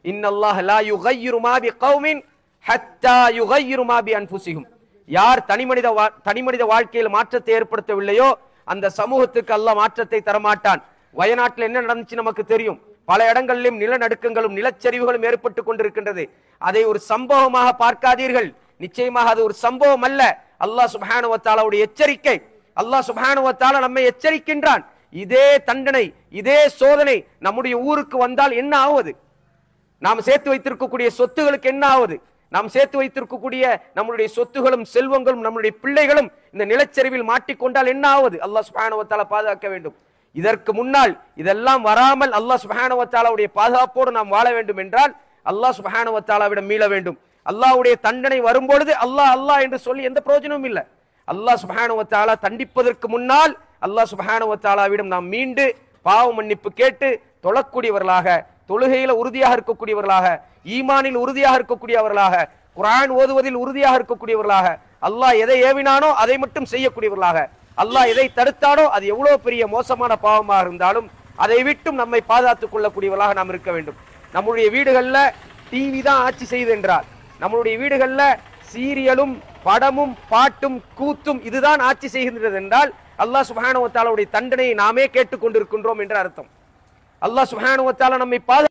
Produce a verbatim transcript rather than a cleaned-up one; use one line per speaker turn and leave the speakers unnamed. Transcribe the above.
இன்னல்லாஹ் லா யுகையிரு மா பிகௌமின் ஹத்தா யுகையிரு மா பிஅன்ஃபுஸிஹும். யார் தனிமனித தனிமனித வாழ்க்கையில் மாற்றத்தை ஏற்படுத்தவில்லையோ அந்த சமூகத்துக்கு அல்லாஹ் மாற்றத்தை தரமாட்டான். வயநாட்டில் என்ன நடந்துச்சு நமக்கு தெரியும். பல இடங்களிலும் நிலநடுக்கங்களும் நிலச்சரிவுகளும் ஏற்பட்டு கொண்டிருக்கின்றது. அதை ஒரு சம்பவமாக பார்க்காதீர்கள். நிச்சயமாக அது ஒரு சம்பவம் அல்ல. அல்லாஹ் சுப்ஹானஹு வ தஆலாவுடைய எச்சரிக்கை. அல்லாஹ் சுப்ஹானஹு வ தஆலா நம்மை எச்சரிக்கின்றான். இதே தண்டனை, இதே சோதனை நம்முடைய ஊருக்கு வந்தால் என்ன ஆவது? நாம் சேர்த்து வைத்திருக்கக்கூடிய சொத்துகளுக்கு என்ன ஆவது? நாம் சேர்த்து வைத்திருக்கக்கூடிய நம்முடைய சொத்துகளும் செல்வங்களும் நம்முடைய பிள்ளைகளும் இந்த நிலச்சரிவில் மாட்டிக்கொண்டால் என்ன ஆவது? அல்லாஹ் சுப்ஹானஹு வ தஆலா பாதுகாக்க வேண்டும். இதற்கு முன்னால் இதெல்லாம் வராமல் அல்லாஹ் சுப்ஹானஹு வ தஆலாவுடைய பாதுகாப்போடு நாம் வாழ வேண்டும் என்றால் அல்லாஹ் சுப்ஹானஹு வ தஆலாவிடம் மீள வேண்டும். அல்லாஹ்வுடைய தண்டனை வரும்பொழுது அல்லாஹ் அல்லாஹ் என்று சொல்லி எந்த பிரயோஜனமும் இல்லை. அல்லாஹ் சுப்ஹானஹு வ தஆலா தண்டிப்பதற்கு முன்னால் அல்லாஹ் சுப்ஹானஹு வ தஆலாவிடம் நாம் மீண்டு பாவ மன்னிப்பு கேட்டு தொழக்கூடியவர்களாக, தொழுகையில உறுதியாக இருக்கக்கூடியவர்களாக, ஈமானில் உறுதியாக இருக்கக்கூடியவர்களாக, குர்ஆன் ஓதுவதில் உறுதியாக இருக்கக்கூடியவர்களாக, அல்லாஹ் எதை ஏவினானோ அதை மட்டும் செய்யக்கூடியவர்களாக, அல்லாஹ் எதை தடுத்தானோ அது எவ்வளவு பெரிய மோசமான பாவமாக இருந்தாலும் அதை விட்டும் நம்மை பாதுகாத்துக் கொள்ளக்கூடியவர்களாக நாம் இருக்க வேண்டும். நம்முடைய வீடுகள்ல டிவி தான் ஆட்சி செய்து என்றால், நம்மளுடைய வீடுகள்ல சீரியலும் படமும் பாட்டும் கூத்தும் இதுதான் ஆட்சி செய்கின்றது என்றால் அல்லாஹ் சுப்ஹானஹு வ தஆலாவுடைய தண்டனையை நாமே கேட்டுக் கொண்டிருக்கின்றோம் என்ற அர்த்தம். அல்லாஹ் சுப்ஹானஹு வ தஆலா நம்மை